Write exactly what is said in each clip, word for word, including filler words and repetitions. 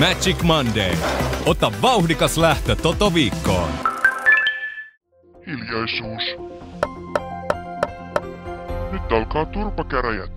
Magic Monday. Ota vauhdikas lähtö Toto-viikkoon. Hiljaisuus. Nyt alkaa turpakäräjät.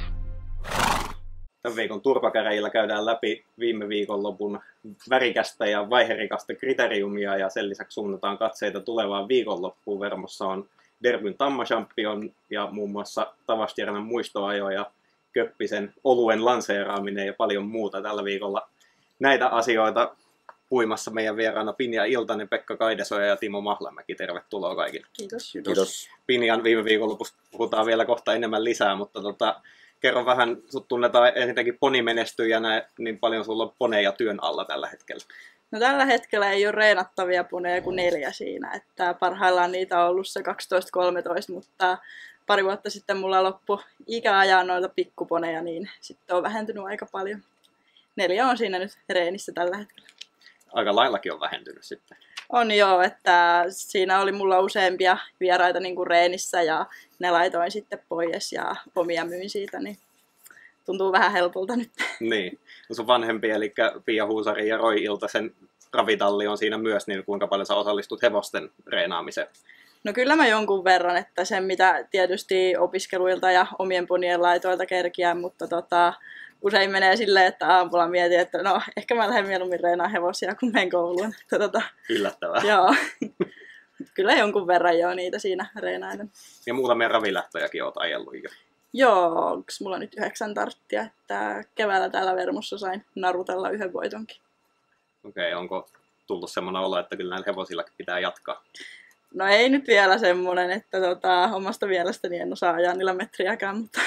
Tämän viikon turpakäräjillä käydään läpi viime viikonlopun värikästä ja vaiherikasta kriteriumia ja sen lisäksi suunnataan katseita tulevaan viikonloppuun. Vermossa on Derbyn Tamma-champion ja muun muassa Tavastiernan muistoajo ja Köppisen oluen lanseeraaminen ja paljon muuta tällä viikolla. Näitä asioita puimassa meidän vieraana Pinja Iltanen, Pekka Kaidesoja ja Timo Mahlamäki. Tervetuloa kaikille. Kiitos. Kiitos. Pinjan viime viikonlopusta puhutaan vielä kohta enemmän lisää, mutta tota, kerro vähän, sut tunnetaan ensinnäkin ponimenestyjänä, niin paljon sulla on poneja työn alla tällä hetkellä? No tällä hetkellä ei ole reenattavia poneja kuin neljä siinä, että parhaillaan niitä on ollut se kaksitoista kolmetoista, mutta pari vuotta sitten mulla loppui ikä ajaa noita pikkuponeja, niin sitten on vähentynyt aika paljon. Neljä on siinä nyt reenissä tällä hetkellä. Aika laillakin on vähentynyt sitten. On joo, että siinä oli mulla useampia vieraita niin kuin reenissä ja ne laitoin sitten pois ja omia myin siitä, niin tuntuu vähän helpolta nyt. Niin. No sun vanhempi, eli Pia Huusari ja Roy Iltasen ravitalli on siinä myös, niin kuinka paljon sä osallistut hevosten reenaamiseen? No kyllä mä jonkun verran, että sen mitä tietysti opiskeluilta ja omien ponien laitoilta kerkiää, mutta tota, usein menee silleen, että aamulla mietin, että no ehkä mä lähden mieluummin reenaan hevosia, kun menen kouluun. Tota, Yllättävää. Joo. Kyllä jonkun verran joo niitä siinä reenaiden. Ja muutamia ravilähtöjäkin oot ajellut jo. Joo, onko mulla nyt yhdeksän tarttia, että keväällä täällä Vermossa sain narutella yhden voitonkin. Okei, okay, onko tullut semmoinen olo, että kyllä näillä hevosillakin pitää jatkaa? No ei nyt vielä semmoinen, että tota, omasta mielestäni en osaa ajaa niillä metriäkään, mutta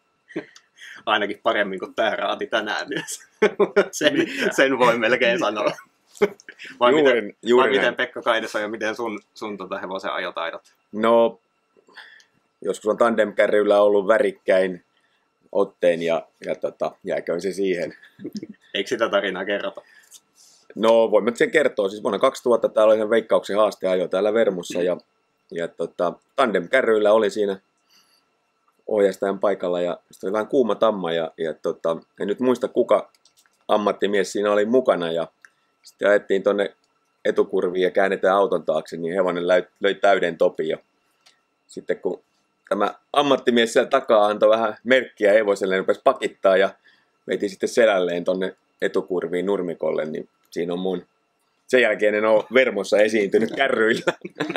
ainakin paremmin kuin tää raati tänään myös. sen, sen voi melkein sanoa. Vai juuri, miten, juuri vai miten Pekka Kaideso ja miten sun, sun tota hevosen ajotaidot? No, joskus on tandemkärryillä ollut värikkäin otteen ja, ja tota, jääköön se siihen. Eikö sitä tarinaa kerrota? No, voimme sen kertoa. Siis vuonna kaksituhatta täällä oli sen Veikkauksen haasteajo täällä Vermussa ja, ja tota, tandemkärryillä oli siinä ohjastajan paikalla ja sitten oli vähän kuuma tamma ja, ja tota, en nyt muista kuka ammattimies siinä oli mukana ja sitten ajettiin tonne etukurviin ja käännetään auton taakse, niin hevonen löi, löi täyden topin ja sitten kun tämä ammattimies siellä takaa antoi vähän merkkiä hevoselle, niin rupesi pakittaa ja veti sitten selälleen tonne etukurviin nurmikolle, niin siinä on mun. Sen jälkeen en ole Vermossa esiintynyt kärryillä.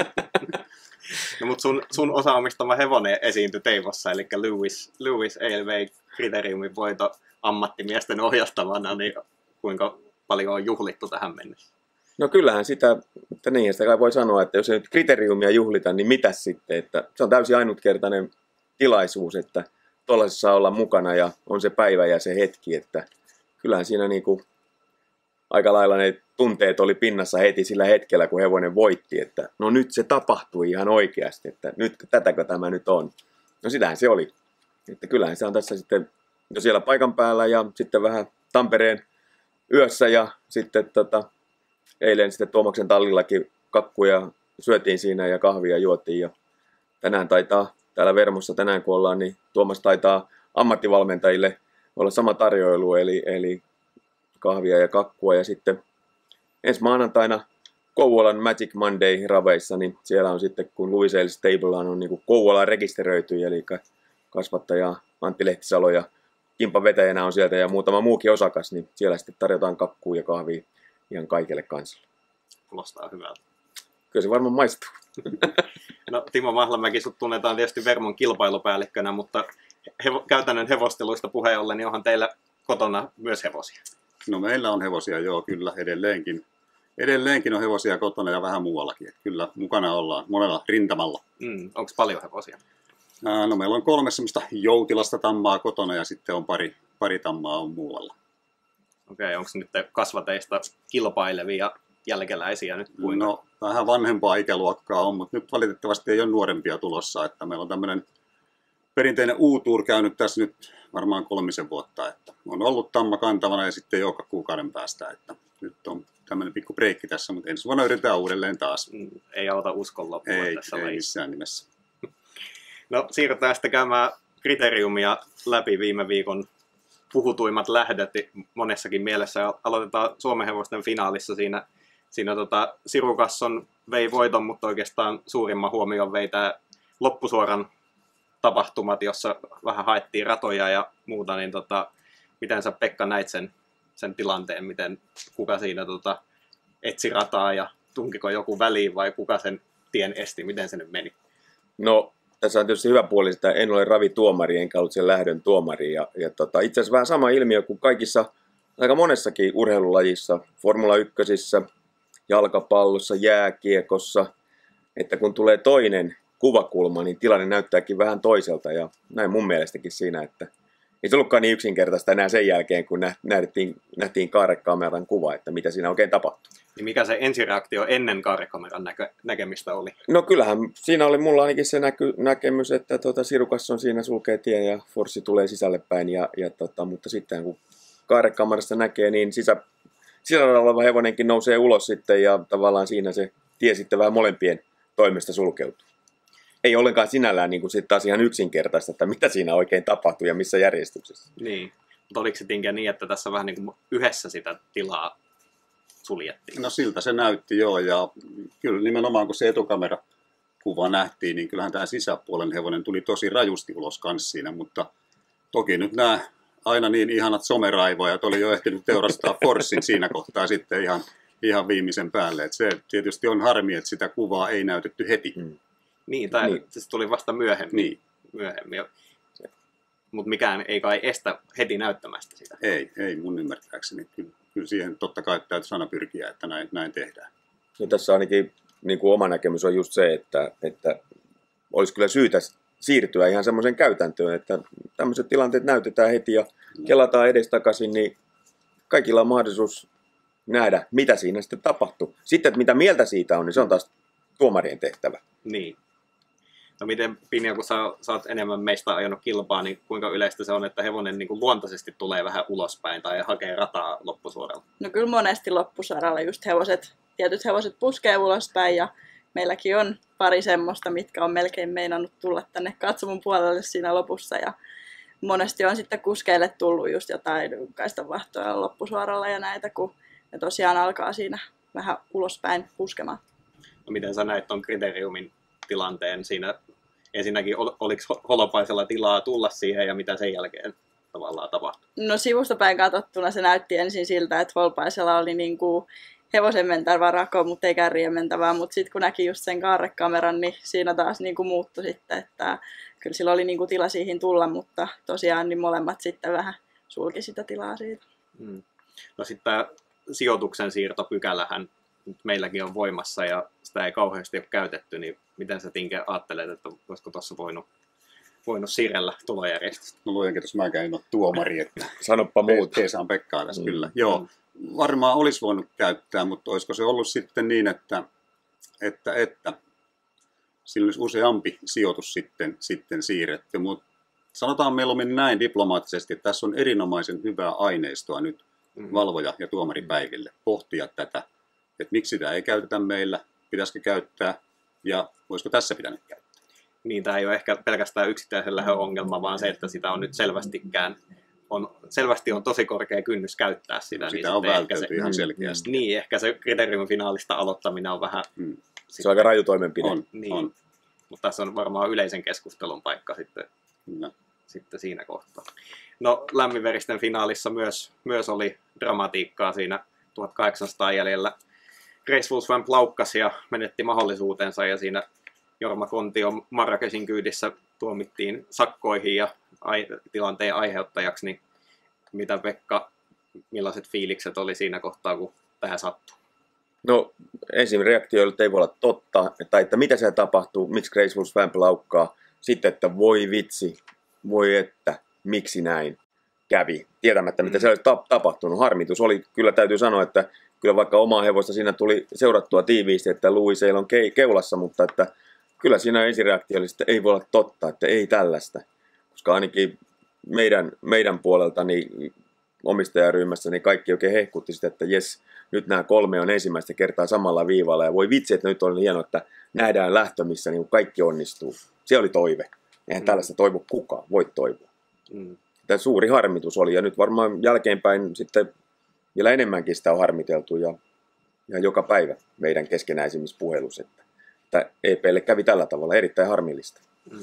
No, mutta sun, sun osaamistama hevonen esiintyi Teivossa, eli Lewis, Lewis A L V kriteriumin voito ammattimiesten ohjastavana, niin kuinka paljon on juhlittu tähän mennessä? No kyllähän sitä, että niin sitä kai voi sanoa, että jos ei nyt kriteriumia juhlita, niin mitäs sitten, että se on täysin ainutkertainen tilaisuus, että tuollaisessa saa olla mukana ja on se päivä ja se hetki, että kyllähän siinä niinku aika lailla ne tunteet oli pinnassa heti sillä hetkellä, kun hevonen voitti, että no nyt se tapahtui ihan oikeasti, että nyt tätäkö tämä nyt on. No sitähän se oli. Että kyllähän se on tässä sitten jo siellä paikan päällä ja sitten vähän Tampereen yössä ja sitten tota, eilen sitten Tuomaksen tallillakin kakkuja syötiin siinä ja kahvia juotiin ja tänään taitaa täällä Vermossa tänään kun ollaan, niin Tuomas taitaa ammattivalmentajille olla sama tarjoilu eli, eli kahvia ja kakkua ja sitten ensi maanantaina Kouvolan Magic Monday raveissa, niin siellä on sitten kun Louiselle Stable on niin kuin Kouvolaan rekisteröity, eli kasvattaja Antti Lehtisalo ja Kimpan vetäjänä on sieltä ja muutama muukin osakas, niin siellä sitten tarjotaan kakkua ja kahvia ihan kaikille kansalle. Kuulostaa hyvältä. Kyllä se varmaan maistuu. No Timo Mahlamäki, sut tunnetaan tietysti Vermon kilpailupäällikkönä, mutta hevo, käytännön hevosteluista puheen ollen, niin onhan teillä kotona myös hevosia? No meillä on hevosia, joo, kyllä, edelleenkin. Edelleenkin on hevosia kotona ja vähän muuallakin. Että kyllä mukana ollaan monella rintamalla. Mm, onko paljon hevosia? Ää, no meillä on kolme semmoista joutilasta tammaa kotona ja sitten on pari, pari tammaa on muualla. Okei, onko nyt kasvateista kilpailevia jälkeläisiä nyt kuinka? No vähän vanhempaa ikäluokkaa on, mutta nyt valitettavasti ei ole nuorempia tulossa. Että meillä on tämmöinen perinteinen U-tour käynyt tässä nyt varmaan kolmisen vuotta. Että on ollut tamma kantavana ja sitten joka kuukauden päästä. Että nyt on tämmöinen pikku breikki tässä, mutta ensi vuonna yritetään uudelleen taas. Ei auta uskon loppua ei, tässä ei lajissa. missään nimessä. No siirrytään sitten käymään kriteriumia läpi viime viikon puhutuimmat lähdöt monessakin mielessä. Aloitetaan Suomen hevosten finaalissa siinä. Siinä tota, Sirukasson vei voiton, mutta oikeastaan suurimman huomion vei tämä loppusuoran tapahtumat, jossa vähän haettiin ratoja ja muuta. Niin tota, miten sä, Pekka, näit sen, sen tilanteen? Miten, kuka siinä tota, etsi rataa ja tunkiko joku väliin vai kuka sen tien esti? Miten se nyt meni? No, tässä on tietysti hyvä puoli, että en ole ravituomari, enkä ollut sen lähdön tuomari. Ja, ja tota, itse asiassa vähän sama ilmiö kuin kaikissa, aika monessakin urheilulajissa, Formula ykkösissä, jalkapallossa, jääkiekossa, että kun tulee toinen kuvakulma, niin tilanne näyttääkin vähän toiselta. Ja näin mun mielestäkin siinä, että ei se ollutkaan niin yksinkertaista enää sen jälkeen, kun nähtiin, nähtiin kaarekameran kuva, että mitä siinä oikein tapahtui. Niin mikä se ensireaktio ennen kaarekameran näkö, näkemistä oli? No kyllähän siinä oli mulla ainakin se näky, näkemys, että tuota, Sirukasson siinä sulkee tien ja Forssi tulee sisälle päin. Ja, ja tota, mutta sitten kun kaarekamerasta näkee, niin sisä, sisällä oleva hevonenkin nousee ulos sitten ja tavallaan siinä se tie sitten vähän molempien toimesta sulkeutuu. Ei ollenkaan sinällään niin kuin sitten taas ihan yksinkertaista, että mitä siinä oikein tapahtuu ja missä järjestyksessä. Niin, mutta oliko se Tinke niin, että tässä vähän niin kuin yhdessä sitä tilaa suljettiin? No siltä se näytti joo, ja kyllä nimenomaan kun se etukamerakuva nähtiin, niin kyllähän tämä sisäpuolen hevonen tuli tosi rajusti ulos kanssa siinä, mutta toki nyt nämä aina niin ihanat someraivoajat oli jo ehtinyt teurastaa Forssin siinä kohtaa sitten ihan, ihan viimeisen päälle. Et se tietysti on harmi, että sitä kuvaa ei näytetty heti. Hmm. Niin, tai niin. Se tuli vasta myöhemmin. Niin. myöhemmin. Mutta mikään ei kai estä heti näyttämästä sitä. Ei, ei mun ymmärtääkseni. Kyllä, kyllä siihen totta kai täytyy aina pyrkiä, että näin, näin tehdään. No tässä ainakin niin kuin oma näkemys on just se, että, että olisi kyllä syytä siirtyä ihan semmoisen käytäntöön, että tämmöiset tilanteet näytetään heti ja kelataan edestakaisin, niin kaikilla on mahdollisuus nähdä, mitä siinä sitten tapahtuu. Sitten, että mitä mieltä siitä on, niin se on taas tuomarien tehtävä. Niin. No miten, Pinja, kun sä, sä oot enemmän meistä ajanut kilpaa, niin kuinka yleistä se on, että hevonen niin kuin luontaisesti tulee vähän ulospäin tai hakee rataa loppusuoralla? No kyllä monesti loppusuoralla just hevoset, tietyt hevoset puskee ulospäin ja meilläkin on pari semmoista, mitkä on melkein meinannut tulla tänne katsomon puolelle siinä lopussa ja monesti on sitten kuskeille tullut just jotain kaistanvahtoja loppusuoralla ja näitä, kun ne tosiaan alkaa siinä vähän ulospäin puskemaan. No miten sä näit ton kriteriumin tilanteen siinä? Ensinnäkin, ol, oliko Holopaisella tilaa tulla siihen ja mitä sen jälkeen tavallaan tapahtui? No sivustapäin katsottuna se näytti ensin siltä, että Holopaisella oli niinku hevosen mentävä rako, mutta ei kärrien mentävää. Mutta sitten kun näki just sen kaarekameran, niin siinä taas niinku muuttui sitten. Että kyllä sillä oli niinku tila siihen tulla, mutta tosiaan niin molemmat sitten vähän sulki sitä tilaa siitä. Hmm. No sitten tämä sijoituksen siirtopykälähän meilläkin on voimassa ja sitä ei kauheasti ole käytetty, niin miten sä, Tinke, ajattelet, että voisiko tuossa voinut, voinut siirrellä tulojärjestystä? No luojan kiitos, mäkään en ole tuomari, että sanoppa muuta. Teesaan Pekkaa tässä, mm. kyllä. Joo, Mm. varmaan olisi voinut käyttää, mutta olisiko se ollut sitten niin, että, että, että sillä olisi useampi sijoitus sitten, sitten siirretty, mutta sanotaan mieluummin näin diplomaattisesti, että tässä on erinomaisen hyvää aineistoa nyt mm. valvoja- ja tuomaripäiville pohtia tätä, että miksi sitä ei käytetä meillä, pitäisikö käyttää ja voisiko tässä pitänyt käyttää. Niin, tämä ei ole ehkä pelkästään yksittäisen lähön ongelma, vaan se, että sitä on nyt selvästikään, on, selvästi on tosi korkea kynnys käyttää sitä. Sitä niin on vältelty se, ihan selkeästi. Niin, ehkä se kriteriumin finaalista aloittaminen on vähän... Mm. Se on aika raju toimenpide. On, niin, on. mutta tässä on varmaan yleisen keskustelun paikka sitten, No. sitten siinä kohtaa. No, lämminveristen finaalissa myös, myös oli dramatiikkaa siinä tuhatkahdeksansataa jäljellä. Graceful Swamp laukkasi ja menetti mahdollisuutensa ja siinä Jorma Kontio Marrakesin kyydissä tuomittiin sakkoihin ja ai- tilanteen aiheuttajaksi. Niin mitä, Pekka, millaiset fiilikset oli siinä kohtaa, kun tähän sattui? No ensin reaktioilla ei voi olla totta, tai että mitä siellä tapahtuu, miksi Graceful Swamp laukkaa. Sitten, että voi vitsi, voi että, miksi näin kävi, tietämättä mitä mm. se olisi tapahtunut. Harmitus oli, kyllä täytyy sanoa, että kyllä vaikka omaa hevosta siinä tuli seurattua tiiviisti, että Louis ei on ke- keulassa, mutta että kyllä siinä ensireaktio oli, että ei voi olla totta, että ei tällaista. Koska ainakin meidän, meidän puolelta niin omistajaryhmässä niin kaikki oikein hehkutti sitä, että jes, nyt nämä kolme on ensimmäistä kertaa samalla viivalla ja voi vitsi, että nyt on hienoa, että nähdään lähtö, missä niin kaikki onnistuu. Se oli toive. Eihän mm. tällaista toivo kukaan, voi toivoa. Mm. tämä suuri harmitus oli. Ja nyt varmaan jälkeenpäin sitten vielä enemmänkin sitä on harmiteltu ja, ja joka päivä meidän keskenäisimmissä puhelussa, että, että E P:lle kävi tällä tavalla erittäin harmillista. Mm.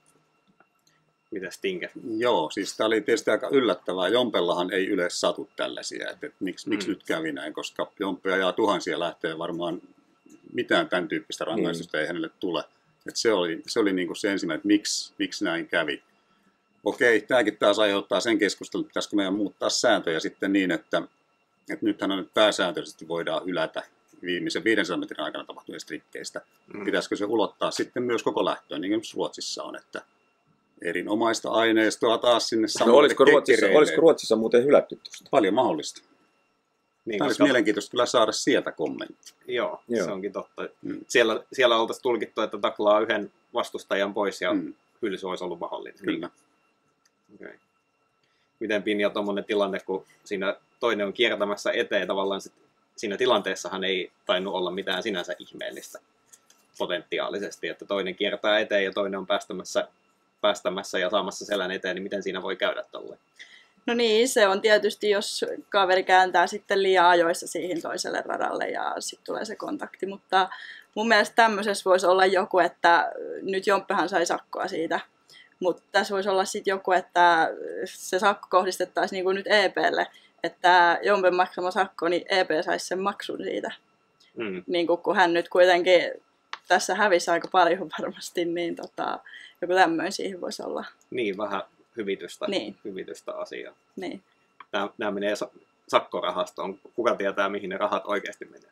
Mitäs Tinke? Joo, siis tämä oli tietysti aika yllättävää. Jompellahan ei yleensä satu tällaisia, että, että miksi, miksi Mm. nyt kävi näin, koska Jompe ajaa tuhansia lähtee varmaan mitään tämän tyyppistä rangaistusta ei hänelle tule. Että se oli, se, oli niin kuin se ensimmäinen, että miksi, miksi näin kävi. Okei, tämäkin taas aiheuttaa sen keskustelun, että pitäisikö meidän muuttaa sääntöjä sitten niin, että, että nythän on nyt pääsääntöisesti voidaan hylätä viimeisen viidensadan metrin aikana tapahtuneista rikkeistä. Mm. Pitäisikö se ulottaa sitten myös koko lähtöön, niin kuin Ruotsissa on, että erinomaista aineistoa taas sinne No, samalle olisiko, Ruotsissa, kekkereille. olisiko Ruotsissa muuten hylätty tuosta? Paljon mahdollista. Niin, Tämä olisi koska- mielenkiintoista kyllä saada sieltä kommentti. Joo, Joo. se onkin totta. Mm. Siellä, siellä oltaisiin tulkittu, että taklaa yhden vastustajan pois ja Mm. hylsy olisi ollut mahdollinen. Kyllä. Okay. Miten Pinja tuommoinen tilanne, kun siinä toinen on kiertämässä eteen, tavallaan sit, siinä tilanteessahan ei tainnut olla mitään sinänsä ihmeellistä potentiaalisesti, että toinen kiertää eteen ja toinen on päästämässä, päästämässä ja saamassa selän eteen, niin miten siinä voi käydä tolleen? No niin, se on tietysti, jos kaveri kääntää sitten liian ajoissa siihen toiselle radalle ja sitten tulee se kontakti, mutta mun mielestä tämmöisessä voisi olla joku, että nyt Jomppehan sai sakkoa siitä, mutta tässä voisi olla sitten joku, että se sakko kohdistettaisiin niin kuin nyt E P:lle, että Jompen maksama sakko, niin E P saisi sen maksun siitä, Mm. niin kuin kun hän nyt kuitenkin tässä hävisi aika paljon varmasti, niin tota, joku tämmöinen siihen voisi olla. Niin, vähän hyvitystä, Niin. hyvitystä asiaa. Niin. Nämä, nämä menee sa- sakkorahastoon. Kuka tietää, mihin ne rahat oikeasti menee?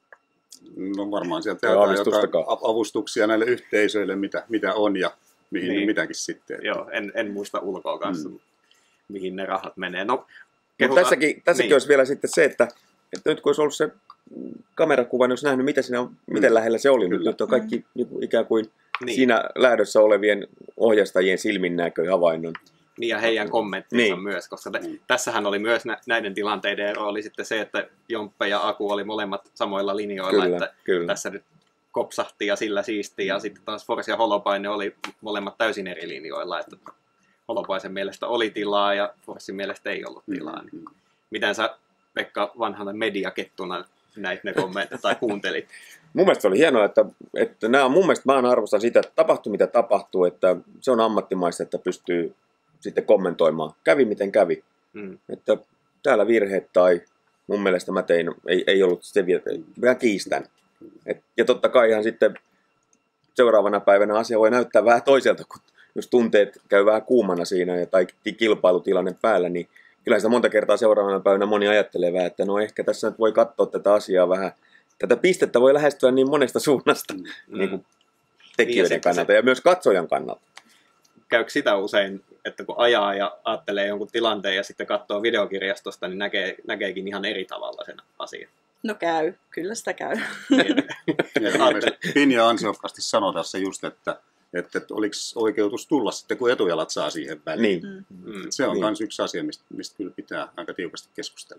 No varmaan sieltä Ja jotain, avustustakaan. jotain av- avustuksia näille yhteisöille, mitä, mitä on ja mihin Niin. niin. mitäkin sitten. Joo, en, en muista ulkoa kanssa, Mm. mihin ne rahat menee. No, Mutta kehutaan- tässäkin, tässäkin niin. olisi vielä sitten se, että, että nyt kun olisi ollut se kamerakuva, niin olisi nähnyt, mitä siinä on, miten Mm. lähellä se oli. Kyllä. Nyt on kaikki niin kuin ikään kuin Niin. siinä lähdössä olevien ohjastajien silminnäkö havainnon. Niin ja heidän kommenttinsa Niin. myös, koska te, Mm. tässähän oli myös nä, näiden tilanteiden ero oli sitten se, että Jomppe ja Aku oli molemmat samoilla linjoilla, Kyllä, että kyllä. tässä nyt kopsahti ja sillä siisti, ja sitten taas Force ja Holopainen oli molemmat täysin eri linjoilla, että Holopaisen mielestä oli tilaa ja Forcein mielestä ei ollut tilaa. Niin. Mm. Miten sä, Pekka, vanhana mediakettuna näit ne kommentit tai kuuntelit? Mun mielestä se oli hienoa, että, että nämä on, mun mielestä mä arvostan sitä, että tapahtuu mitä tapahtuu, että se on ammattimaista, että pystyy sitten kommentoimaan. Kävi miten kävi. Mm. Että täällä virheet tai mun mielestä mä tein, ei, ei ollut se virhe, vähän kiistän. Et, ja totta kai ihan sitten seuraavana päivänä asia voi näyttää vähän toiselta, kun jos tunteet käy vähän kuumana siinä ja, tai kilpailutilanne päällä, niin kyllä sitä monta kertaa seuraavana päivänä moni ajattelee vähän, että no ehkä tässä nyt voi katsoa tätä asiaa vähän. Tätä pistettä voi lähestyä niin monesta suunnasta Mm. niin kuin Niin, ja tekijöiden sitten kannalta ja myös katsojan kannalta. Käykö sitä usein, että kun ajaa ja ajattelee jonkun tilanteen ja sitten katsoo videokirjastosta, niin näkee, näkeekin ihan eri tavalla sen asian. No käy, kyllä sitä käy. Niin, Ja esimerkiksi Pinja ansiokkaasti sanoi tässä just, että, että oliko oikeutus tulla sitten, kun etujalat saa siihen väliin. Niin. mm. Se on Niin. myös yksi asia, mistä, mistä kyllä pitää aika tiukasti keskustella.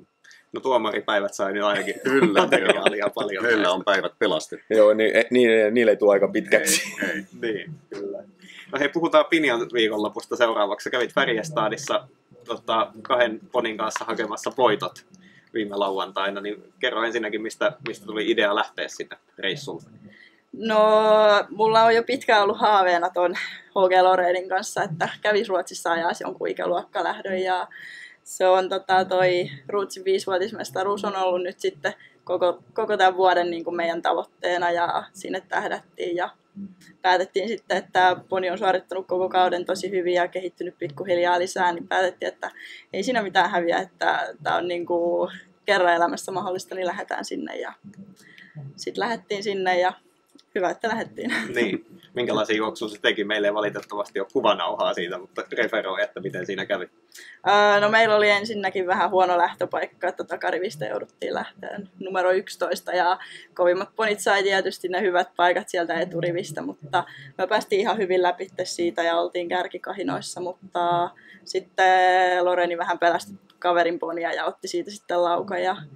No tuomaripäivät sai nyt ainakin Kyllä, materiaalia paljon. Heillä näistä. on päivät pelastettu. Joo, niin, niin, niille ei tule aika pitkäksi. Ei, ei. Niin, kyllä. No hei, puhutaan Pinjan viikonlopusta seuraavaksi. Sä kävit Färjestadissa tota, kahden ponin kanssa hakemassa voitot viime lauantaina, niin kerro ensinnäkin, mistä, mistä tuli idea lähteä sinne reissulle. No, mulla on jo pitkään ollut haaveena ton H G Lorenin kanssa, että kävis Ruotsissa ajaa jonkun ikäluokkalähdön ja se on tota, toi Ruotsin viisivuotismestaruus on ollut nyt sitten koko, koko tämän vuoden niin kuin meidän tavoitteena ja sinne tähdättiin ja päätettiin sitten, että poni on suorittanut koko kauden tosi hyvin ja kehittynyt pikkuhiljaa lisää, niin päätettiin, että ei siinä mitään häviä, että tämä on niin kuin kerran elämässä mahdollista, niin lähdetään sinne ja sitten lähdettiin sinne ja hyvä, että lähdettiin. Niin, minkälaisia juoksuja se teki? Meille ei valitettavasti ole kuvanauhaa siitä, mutta referoi, että miten siinä kävi. Öö, no meillä oli ensinnäkin vähän huono lähtöpaikka, että takarivistä jouduttiin lähteä numero yksitoista ja kovimmat ponit sai tietysti ne hyvät paikat sieltä eturivistä, mutta me päästiin ihan hyvin läpi siitä ja oltiin kärkikahinoissa, mutta sitten Loreni vähän pelästi kaverin ponia ja otti siitä sitten laukan ja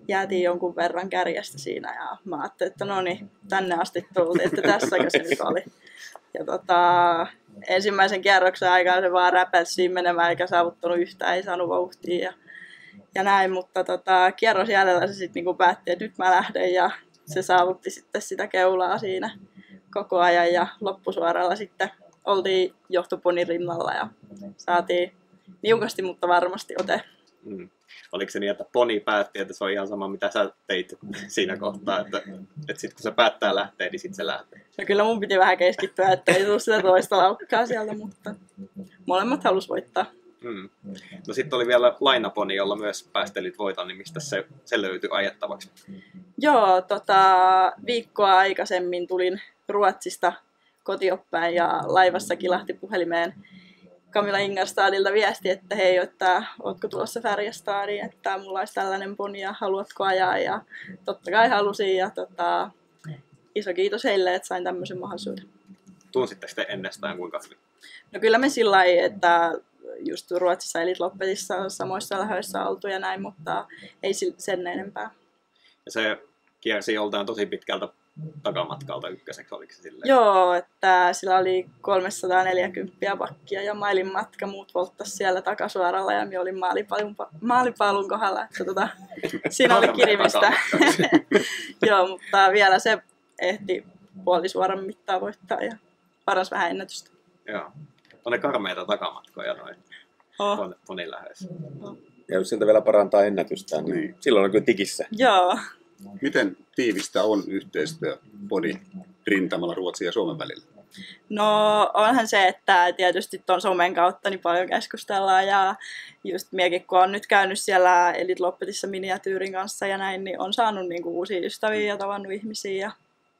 jäätiin jonkun verran kärjestä siinä ja mä ajattelin, että no niin, tänne asti tultiin, että tässäkö se nyt oli. Ja tota, ensimmäisen kierroksen aikaan se vaan räpäsi siinä menemään eikä saavuttanut yhtään, ei saanut vauhtia ja, ja näin, mutta tota, kierros jäljellä se sitten niinku päätti, että nyt mä lähden ja se saavutti sitten sitä keulaa siinä koko ajan ja loppusuoralla sitten oltiin johtoponin rinnalla ja saatiin niukasti, mutta varmasti ote. Mm. Oliko se niin, että poni päätti, että se on ihan sama mitä sä teit siinä kohtaa, että, että sitten kun se päättää lähteä, niin sitten se lähtee? No kyllä mun piti vähän keskittyä, että ei tullut sitä toista laukkaa sieltä, mutta molemmat halus voittaa. Mm. No sitten oli vielä lainaponi, jolla myös päästelit voiton, niin mistä se, se löytyi ajettavaksi? Joo, tota, viikkoa aikaisemmin tulin Ruotsista kotioppäin ja laivassa kilahti puhelimeen Camilla Ingerstadilta viesti, että hei, että ootko tulossa Färjestadiin, että mulla olisi tällainen poni ja haluatko ajaa, ja totta kai halusin ja tota, iso kiitos heille, että sain tämmöisen mahdollisuuden. Tunsitteko te ennestään kuinka hyvin? No kyllä me sillä lailla, että just Ruotsissa Elite Loppetissa samoissa lähöissä oltu ja näin, mutta ei sen enempää. Ja se kiersi joltain tosi pitkältä takamatkalta ykköseksi, oliko se silleen? Joo, että sillä oli kolmesataaneljäkymmentä pakkia ja mailin matka, muut volttasi siellä takasuoralla ja minä olin maalipalun, maalipalun kohdalla, että tota, siinä oli kirimistä. Joo, mutta vielä se ehti puolisuoran mittaa voittaa ja paras vähän ennätystä. Joo, on ne karmeita takamatkoja noin oh. ponin lähes. Oh. Ja jos sieltä vielä parantaa ennätystään, niin, niin. silloin on kyllä tikissä. Joo. Miten tiivistä on yhteistyö poni rintamalla Ruotsin ja Suomen välillä? No onhan se, että tietysti tuon somen kautta niin paljon keskustellaan ja just miekin kun on nyt käynyt siellä Elite Loppetissa miniatyyrin kanssa ja näin, niin on saanut niinku uusia ystäviä ja tavannut ihmisiä ja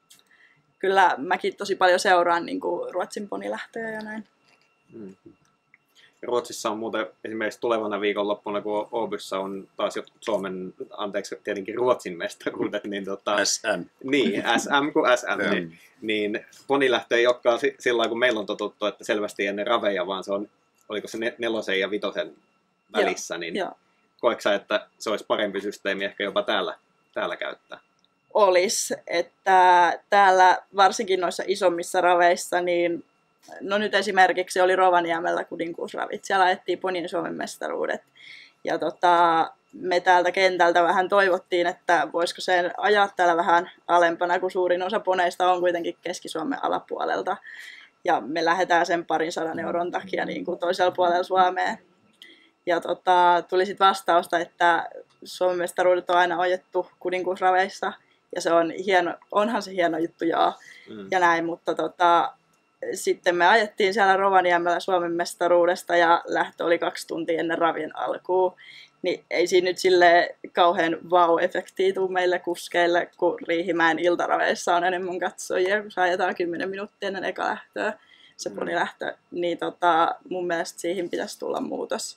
kyllä mäkin tosi paljon seuraan niinku Ruotsin ponilähtöjä ja näin. Mm. Ruotsissa on muuten esimerkiksi tulevana viikonloppuna, kun Åbyssä on taas jotkut Suomen, anteeksi tietenkin Ruotsin mestaruudet, niin tota... S M. Niin, S M kuin S M, niin, niin ponilähtö ei olekaan sillä kun meillä on totuttu, että selvästi ennen raveja, vaan se on, oliko se nelosen ja vitosen välissä, joo, niin joo. koetko sä, että se olisi parempi systeemi ehkä jopa täällä, täällä käyttää? Olisi, että täällä varsinkin noissa isommissa raveissa, niin no nyt esimerkiksi oli Rovaniemellä kuninkuusravit, siellä ajettiin ponien Suomen mestaruudet. Ja tota, me täältä kentältä vähän toivottiin, että voisiko sen ajaa täällä vähän alempana, kun suurin osa poneista on kuitenkin Keski-Suomen alapuolelta. Ja me lähdetään sen parin sadan euron takia niin kuin toisella puolella Suomeen. Ja tota, tuli sitten vastausta, että Suomen mestaruudet on aina ajettu kuninkuusraveissa. Ja se on hieno, onhan se hieno juttu, joo. Mm. Ja näin, mutta tota, sitten me ajettiin siellä Rovaniemellä Suomen mestaruudesta ja lähtö oli kaksi tuntia ennen ravien alkuun. Niin ei siinä nyt silleen kauhean vau-efektiä tule meille kuskeille, kun Riihimäen iltaraveissa on enemmän katsojia, kun ajetaan kymmenen minuuttia ennen eka lähtöä, se ponilähtö. Niin tota, mun mielestä siihen pitäisi tulla muutos,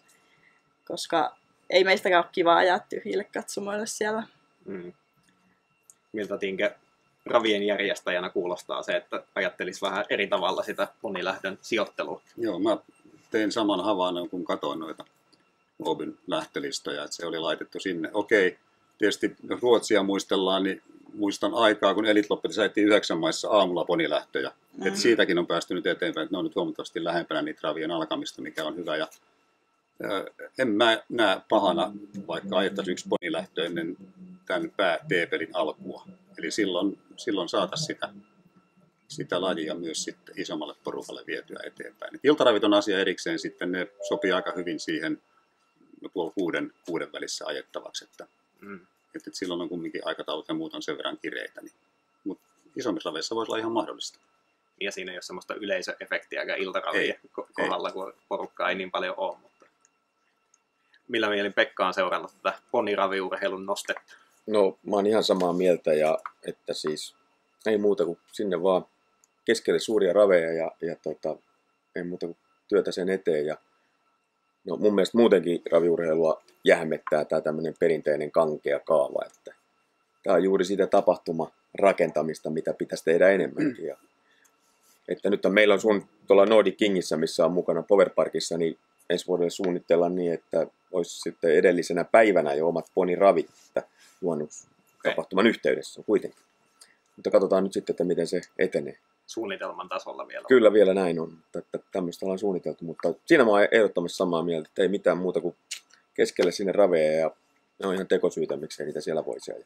koska ei meistäkään ole kiva ajaa tyhjille katsomoille siellä. Mm. Miltä Tinke ravien järjestäjänä kuulostaa se, että ajattelisi vähän eri tavalla sitä ponilähdön sijoittelua? Joo, mä tein saman havainnon, kun katsoin noita Åbyn lähtölistoja, että se oli laitettu sinne. Okei, tietysti jos Ruotsia muistellaan, niin muistan aikaa, kun Elite Loppetissa ajettiin yhdeksän maissa aamulla ponilähtöjä. Mm-hmm. Et siitäkin on päästy nyt eteenpäin, että ne on nyt huomattavasti lähempänä niitä ravien alkamista, mikä on hyvä. Ja, ää, en mä näe pahana, vaikka ajettaisiin yksi ponilähtö ennen tämän pää-teepelin alkua. Eli silloin, silloin saataisiin sitä, sitä lajia myös sitten isommalle porukalle vietyä eteenpäin. Et iltaravit on asia erikseen, sitten ne sopii aika hyvin siihen tuolla kuuden, kuuden välissä ajettavaksi. Että, mm. että silloin on kumminkin aikataulut ja muut on sen verran kireitä. Niin, mutta isommissa raveissa voisi olla ihan mahdollista. Ja siinä ei ole sellaista yleisöefektiäkään iltaravien kohdalla, kun porukkaa ei niin paljon ole. Mutta millä mielin Pekka on seurannut tätä poniraviurheilun nostetta? No, mä oon ihan samaa mieltä, ja että siis ei muuta kuin sinne vaan keskelle suuria raveja ja, ja tota, ei muuta kuin työtä sen eteen. Ja, no, mun mielestä muutenkin raviurheilua jähmettää tämä tämmöinen perinteinen kankea kaava, että tämä on juuri sitä tapahtumarakentamista, mitä pitäisi tehdä enemmänkin. Ja, että nyt on, meillä on sun tuolla Nordic Kingissä, missä on mukana Power Parkissa, niin ensi vuodelle suunnitellaan niin, että olisi sitten edellisenä päivänä jo omat poniravit, että juhannustapahtuman okay. yhteydessä on kuitenkin. Mutta katsotaan nyt sitten, että miten se etenee. Suunnitelman tasolla vielä. Kyllä vielä näin on, että tämmöistä ollaan suunniteltu, mutta siinä mä oon ehdottomasti samaa mieltä, että ei mitään muuta kuin keskelle sinne raveja ja ne on ihan tekosyitä, miksei niitä siellä voisi ajaa.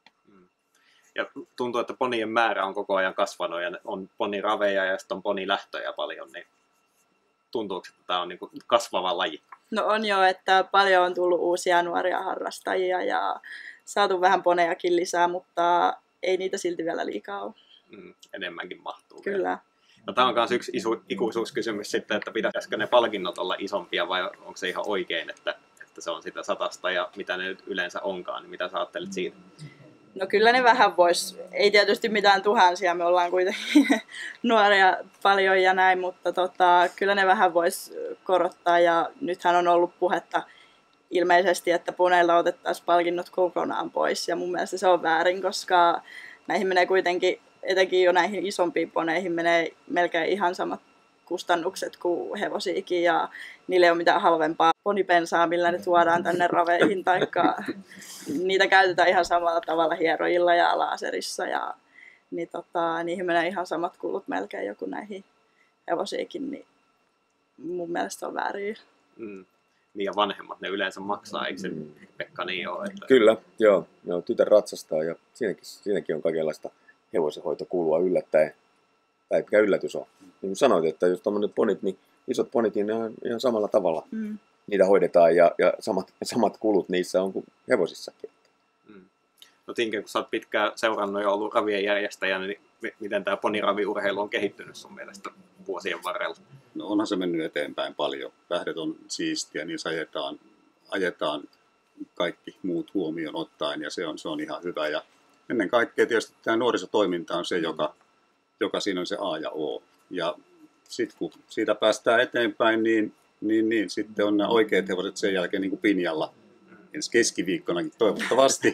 Ja tuntuu, että ponien määrä on koko ajan kasvanut ja on poniraveja ja sitten on ponilähtöjä paljon, niin tuntuuko, että tämä on niin kuin kasvava laji? No on jo, että paljon on tullut uusia nuoria harrastajia ja saatu vähän ponejakin lisää, mutta ei niitä silti vielä liikaa ole. Mm, enemmänkin mahtuu. Kyllä. Vielä. No, tämä on myös yksi isu, ikuisuuskysymys sitten, että pitäisikö ne palkinnot olla isompia vai onko se ihan oikein, että, että se on sitä satasta ja mitä ne nyt yleensä onkaan, niin mitä sä ajattelet siitä? No kyllä ne vähän vois, ei tietysti mitään tuhansia, me ollaan kuitenkin nuoria paljon ja näin, mutta tota, kyllä ne vähän vois korottaa ja nythän on ollut puhetta ilmeisesti, että poneilta otettaisiin palkinnot kokonaan pois ja mun mielestä se on väärin, koska näihin menee kuitenkin, etenkin jo näihin isompiin poneihin menee melkein ihan samat kustannukset kuin hevosiikin ja niille ei ole mitään halvempaa ponipensaa, millä ne tuodaan tänne raveihin, taikka niitä käytetään ihan samalla tavalla hierojilla ja laaserissa ja niin tota, niihin menee ihan samat kulut melkein joku näihin hevosiikin, niin mun mielestä on väärin. Mm. Niin ja vanhemmat ne yleensä maksaa, eikö se Pekka niin ole? Että... Kyllä, joo, joo, tytär ratsastaa ja siinäkin, siinäkin on kaikenlaista hevosenhoitokulua yllättäen. Tai mikä yllätys on. Niin kuin sanoit, että jos tommonet ponit, niin isot ponit, niin ihan, ihan samalla tavalla mm. niitä hoidetaan ja, ja samat, samat kulut niissä on kuin hevosissakin. Mm. No Tinke, kun sä oot pitkään seurannut ja ollut ravien järjestäjä, niin miten tämä poniraviurheilu on kehittynyt sun mielestä vuosien varrella? No onhan se mennyt eteenpäin paljon. Lähdet on siistiä, niin ajetaan, ajetaan kaikki muut huomioon ottaen ja se on, se on ihan hyvä. Ja ennen kaikkea tietysti tämä nuorisotoiminta on se, joka joka siinä on se A ja O. Ja sitten kun siitä päästään eteenpäin, niin, niin, niin sitten on nämä oikeat hevoset sen jälkeen niin kuin Pinjalla. Ensi keskiviikkonakin toivottavasti.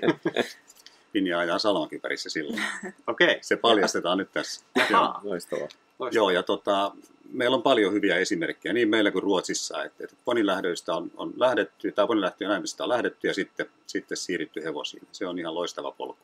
Pinja ajaa Salonkypärissä silloin. Okay. Se paljastetaan nyt tässä. Joo, loistavaa. Joo, ja tota, meillä on paljon hyviä esimerkkejä, niin meillä kuin Ruotsissa, että, että ponilähdöistä on, on lähdetty, tai ponilähtöjen näistä on lähdetty ja sitten, sitten siirrytty hevosiin. Se on ihan loistava polku.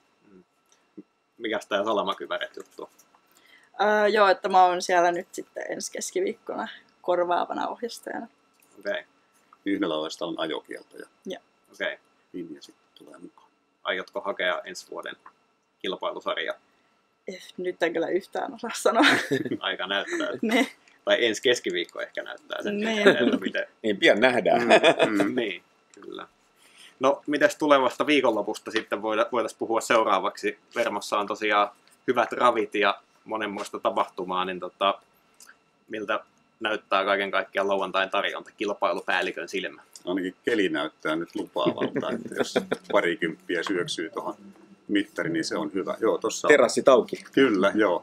Mikäs tämä Salamakypäret juttu? Öö, joo, että mä oon siellä nyt sitten ensi keskiviikkona korvaavana ohjastajana. Okei. Okay. Yhdellä ovesta on ajokielto ja Joo. Okay. linja sitten tulee mukaan. Aiotko hakea ensi vuoden kilpailusarjaa? Eh, nyt en kyllä yhtään osaa sanoa. Aika näyttää. Niin. Tai ensi keskiviikko ehkä näyttää sen. Niin. Että miten... niin pian nähdään. Mm, mm, niin, kyllä. No, mites tulevasta viikonlopusta sitten voitaisiin puhua seuraavaksi? Vermossa on tosiaan hyvät ravit ja monenmoista tapahtumaa, niin tota, miltä näyttää kaiken kaikkiaan lauantain tarjonta kilpailupäällikön silmä? Ainakin keli näyttää nyt lupaavalta, että jos parikymppiä syöksyy tuohon mittariin, niin se on hyvä. Joo, tossa on. Terassit auki. Kyllä, joo.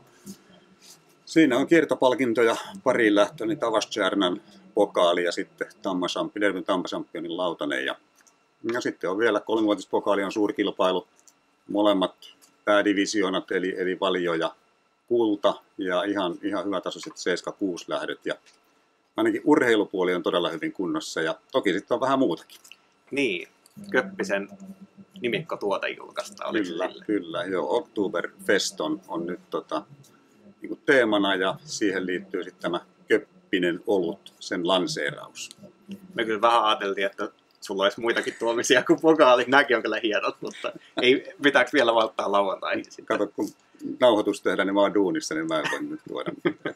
Siinä on kiertopalkintoja pariin lähtöön, niin Tavastjärnän pokaali ja sitten Tammasampi, Dervyn Tammasampionin lautanen. Ja, ja sitten on vielä kolmivuotispokaali on suuri kilpailu, molemmat päädivisioonat, eli, eli valio ja kulta ja ihan, ihan hyvätasoiset seitsemän kuusi lähdöt. Ja ainakin urheilupuoli on todella hyvin kunnossa ja toki sitten on vähän muutakin. Niin, Köppisen nimikkotuote julkaistaan. Kyllä, kyllä, joo. Oktoberfest on, on nyt tota, niin kuin teemana ja siihen liittyy sitten tämä Köppinen olut, sen lanseeraus. Me kyllä vähän ajateltiin, että sulla olisi muitakin tuomisia kuin pokaali. Nämäkin on kyllä hienot, mutta ei, pitääkö vielä valtaa lauantaihin sitten? Kato, kun nauhoitus tehdään, niin mä oon duunissa, niin mä en voi nyt tuoda mitään.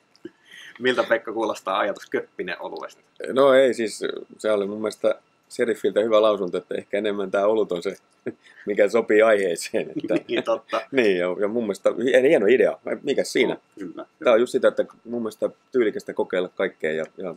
Miltä Pekka kuulostaa ajatus Köppinen oluesta? No ei siis, se oli mun mielestä Sheriffiltä hyvä lausunto, että ehkä enemmän tämä olut on se, mikä sopii aiheeseen. Että, niin, totta. Niin, ja, ja mun mielestä hieno idea. Mikäs siinä? No, kyllä. Tämä on just sitä, että mun mielestä tyylikästä kokeilla kaikkea ja, ja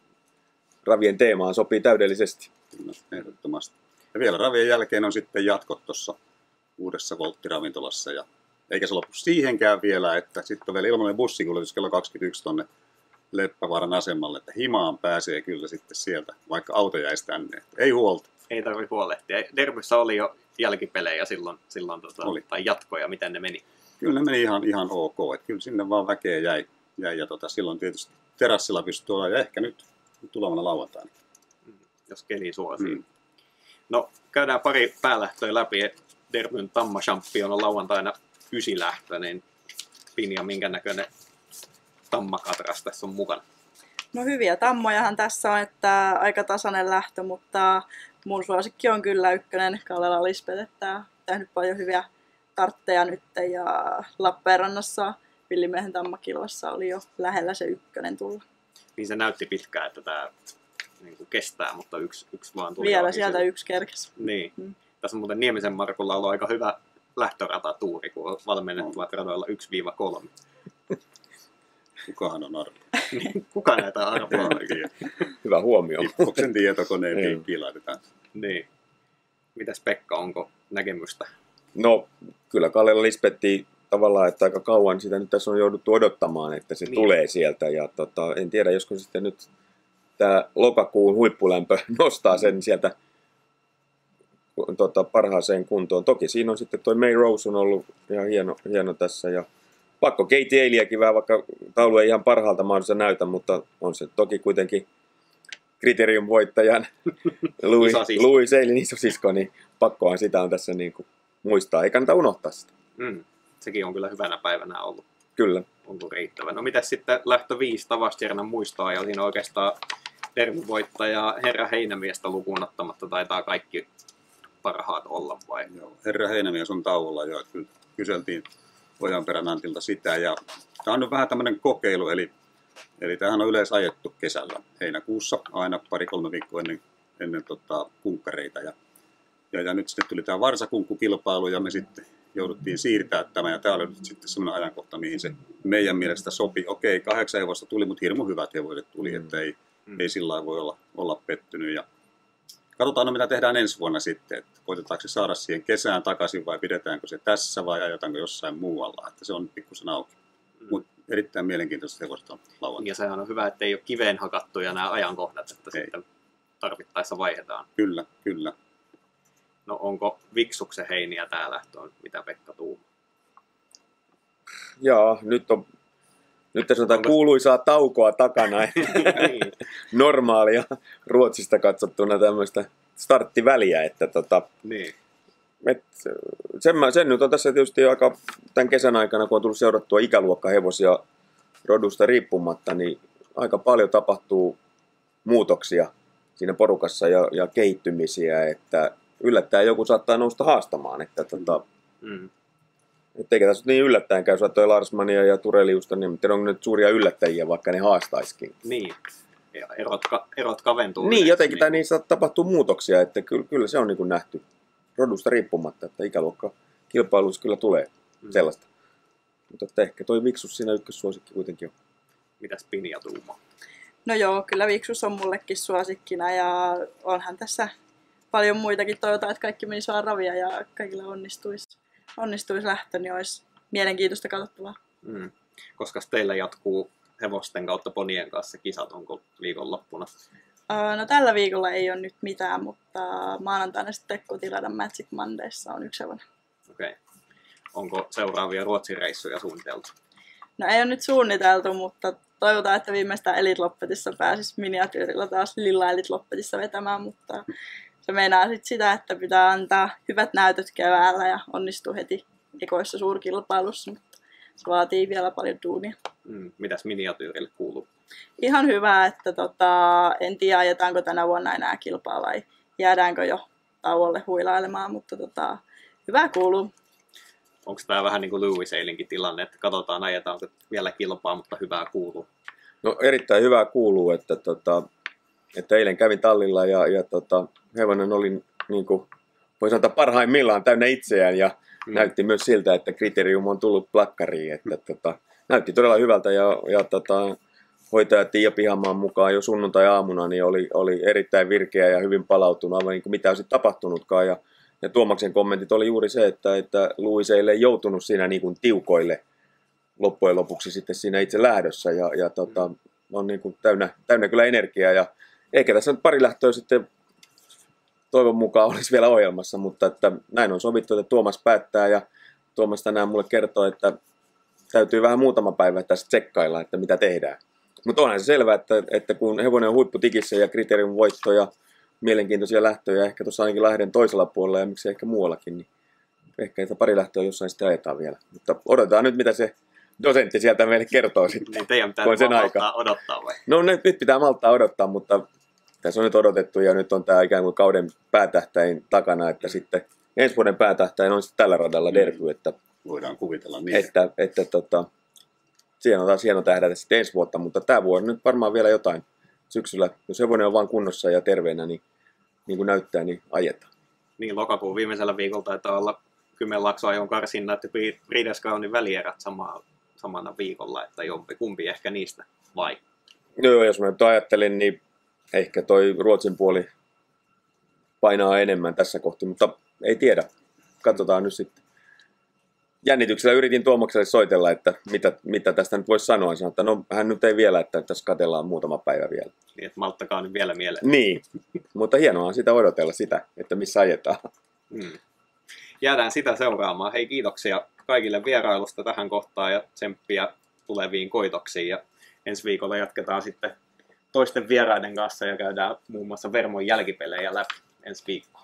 ravien teemaan sopii täydellisesti. Kyllä, ehdottomasti. Ja vielä ravien jälkeen on sitten jatkot tuossa uudessa Voltti-ravintolassa. Ja eikä se loppu siihenkään vielä, että sitten on vielä ilmainen bussikuljetus kello kaksikymmentäyksi tonne Leppävaaran asemalle, että himaan pääsee kyllä sitten sieltä, vaikka auto jäisi tänne. Ei huolta. Ei tarvitse huolehtia. Derbyssä oli jo jälkipelejä silloin, silloin tota, oli. Tai jatkoja, miten ne meni? Kyllä ne meni ihan, ihan ok. Että kyllä sinne vaan väkeä jäi. jäi ja tota, silloin tietysti terassilla pystyy olemaan ja ehkä nyt tulevana lauantaina. Jos keli suosii. Mm. No, käydään pari päälähtöä läpi. Derbyn Tamma Champion on lauantaina ysilähtö, niin Pinja, minkä näköinen tammakatras tässä on mukana? No hyviä tammojahan tässä on, että aika tasainen lähtö, mutta mun suosikki on kyllä ykkönen Kallela Lisbeth, että tehnyt paljon hyviä tartteja nyt ja Lappeenrannassa Villimiehen tammakilvassa oli jo lähellä se ykkönen tulla. Niin se näytti pitkään, että tämä niin kuin kestää, mutta yksi, yksi vaan tuli. Vielä sieltä sille. Yksi kerkesi. Niin. Hmm. Tässä on muuten Niemisen Markulla ollut aika hyvä lähtöratatuuri, kun on valmennettavat radoilla yksi kolme. Kukahan on arvoa? Kuka näitä arvoa? Hyvä huomio. Kippoksen tietokoneen piikkiin laitetaan. Niin. Mitäs Pekka, onko näkemystä? No kyllä Kallela Lisbethi tavallaan, että aika kauan sitä nyt tässä on jouduttu odottamaan, että se niin tulee sieltä. Ja tota, en tiedä, josko sitten nyt tämä lokakuun huippulämpö nostaa sen sieltä tota, parhaaseen kuntoon. Toki siinä on sitten toi May Rose on ollut ihan hieno, hieno tässä. Ja pakko Katie Eiliäkin vähän, vaikka taulu ei ihan parhaalta mahdollista näytä, mutta on se toki kuitenkin Kriterium voittajan Louis, Louis Eilin isosisko, niin pakkohan sitä on tässä niin kuin muistaa. Ei kannata unohtaa sitä. Mm. Sekin on kyllä hyvänä päivänä ollut. Kyllä. Ollut riittävä. No mitäs sitten lähtö viisi Tavastjärnan muistoa, ja siinä oikeastaan Derbyn-voittaja Herra Heinämiestä lukuun ottamatta taitaa kaikki parhaat olla vai? Joo, Herra Heinämies on tauolla jo, että kyseltiin Ojanperän Antilta sitä, ja tämä on nyt vähän tämmöinen kokeilu, eli, eli tämähän on yleensä ajettu kesällä heinäkuussa, aina pari-kolme viikkoa ennen, ennen tota, kunkkareita, ja, ja, ja nyt sitten tuli tämä varsakunkkukilpailu, ja me sitten jouduttiin siirtää tämä, ja tämä oli nyt sitten semmoinen ajankohta, mihin se meidän mielestä sopi. Okei, kahdeksan hevosta tuli, mutta hirmu hyvät hevoset tuli, mm. että ei, mm. ei sillä lailla voi olla, olla pettynyt. Ja katsotaan, no, mitä tehdään ensi vuonna sitten, että koitetaanko se saada siihen kesään takaisin, vai pidetäänkö se tässä, vai ajetaanko jossain muualla, että se on pikkusen auki. Mm. Mutta erittäin mielenkiintoista hevosta on lauantai. Ja sehän on hyvä, että ei ole kiveen hakattuja nämä ajankohdat, että ei. Sitten tarvittaessa vaihdetaan. Kyllä, kyllä. No onko Viksuksen heiniä tää lähtöön, mitä Pekka tuumaa? Jaa, nyt on nyt tässä on kuuluisaa taukoa takana. Normaalia Ruotsista katsottuna tämmöistä starttiväliä. Että tota, niin. et, sen, sen nyt on tässä tietysti aika tämän kesän aikana, kun on tullut seurattua ikäluokkahevosia rodusta riippumatta, niin aika paljon tapahtuu muutoksia siinä porukassa ja, ja kehittymisiä, että yllättäen joku saattaa nousta haastamaan, että tota, mm. et eikä tässä niin yllättäen käy, jos toi Larsmania ja Tureliusta, niin onko nyt suuria yllättäjiä, vaikka ne haastaisikin. Niin, ja erot, ka- erot kaventuu. Niin, jotenkin niin. Niissä tapahtuu muutoksia, että kyllä, kyllä se on niin kuin nähty rodusta riippumatta, että ikäluokka kilpailuissa kyllä tulee mm. sellaista. Mutta ehkä toi Viksus siinä ykkössuosikki kuitenkin on. Mitäs Pinja tuumaa? No joo, kyllä Viksus on mullekin suosikkina ja onhan tässä paljon muitakin. Toivotaan, että kaikki menisi vaan ravia ja kaikilla onnistuisi, onnistuisi lähtö, niin olisi mielenkiintoista katsottavaa. Mm. Koska teillä jatkuu hevosten kautta ponien kanssa kisat, onko viikonloppuna? No tällä viikolla ei ole nyt mitään, mutta maanantaina sitten Kotiladan Magic Mondayssa on yksi hevonen. Okei. Okay. Onko seuraavia Ruotsin reissuja suunniteltu? No ei ole nyt suunniteltu, mutta toivotaan, että viimeistään Elite Loppetissa pääsisi miniatyyrillä taas Lilla Elite Loppetissa vetämään, mutta se meinaa sitten sitä, että pitää antaa hyvät näytöt keväällä ja onnistuu heti ekoissa suurkilpailussa, mutta se vaatii vielä paljon duunia. Mm, mitäs miniatyyrille kuuluu? Ihan hyvä, että tota, en tiedä ajetaanko tänä vuonna enää kilpaa vai jäädäänkö jo tauolle huilailemaan, mutta tota, hyvä kuuluu. Onko tämä vähän niin kuin Louis Eilinkin tilanne, että katsotaan ajetaanko vielä kilpaa, mutta hyvää kuuluu? No erittäin hyvää kuuluu, että, tota, että eilen kävin tallilla ja, ja tota, hevonen oli niin kuin, voi sanoa parhaimmillaan täynnä itseään ja mm. näytti myös siltä, että Kriterium on tullut plakkariin. Että, mm. tota, näytti todella hyvältä ja, ja tota, hoitaja Tiia Pihamaan mukaan jo sunnuntai-aamuna niin oli, oli erittäin virkeä ja hyvin palautunut, aivan niin kuin mitä olisi tapahtunutkaan. Ja, ja Tuomaksen kommentit oli juuri se, että, että Louis ei joutunut siinä niin kuin tiukoille loppujen lopuksi sitten siinä itse lähdössä ja, ja tota, on niin kuin täynnä, täynnä kyllä energiaa ja ehkä tässä nyt pari lähtöä sitten toivon mukaan olisi vielä ohjelmassa, mutta että näin on sovittu, että Tuomas päättää ja Tuomas tänään mulle kertoo, että täytyy vähän muutama päivä tässä tsekkailla, että mitä tehdään. Mutta onhan se selvää, että, että kun hevonen on huipputikissä ja Kriterium voitto ja mielenkiintoisia lähtöjä ehkä tuossa ainakin Lahden toisella puolella ja miksei ehkä muuallakin, niin ehkä niitä pari lähtöä jossain sitten ajetaan vielä. Mutta odotetaan nyt, mitä se dosentti sieltä meille kertoo sitten. Niin teidän pitää sen malttaa odottaa vai? No nyt, nyt pitää malttaa odottaa, mutta tässä on nyt odotettu ja nyt on tämä ikään kuin kauden päätähtäin takana, että sitten ensi vuoden päätähtäin on sitten tällä radalla Derby, että, Voidaan kuvitella niin. että, että tota, siihen on taas hieno tähdätä sitten ensi vuotta, mutta tämä vuonna nyt varmaan vielä jotain syksyllä, jos hevonen on vaan kunnossa ja terveenä, niin niin kuin näyttää, niin ajetaan. Niin, lokakuun viimeisellä viikolla taitaa olla Kymenlaakso-ajon karsinnat ja Breeders' Crownin välierät sama, samana viikolla, että jompi kumpi ehkä niistä, vai? Joo, jos mä nyt ajattelen, niin ehkä toi Ruotsin puoli painaa enemmän tässä kohti, mutta ei tiedä. Katsotaan nyt sitten. Jännityksellä yritin Tuomakselle soitella, että mitä, mitä tästä nyt voisi sanoa. Sanoin, että no hän nyt ei vielä, että tässä katsellaan muutama päivä vielä. Niin, että malttakaa nyt vielä mieleen. Niin, mutta hienoa on sitä odotella sitä, että missä ajetaan. Hmm. Jäädään sitä seuraamaan. Hei, kiitoksia kaikille vierailusta tähän kohtaan ja tsemppiä tuleviin koitoksiin. Ja ensi viikolla jatketaan sitten toisten vieraiden kanssa ja käydään muun muassa Vermon jälkipelejä läpi ensi viikolla.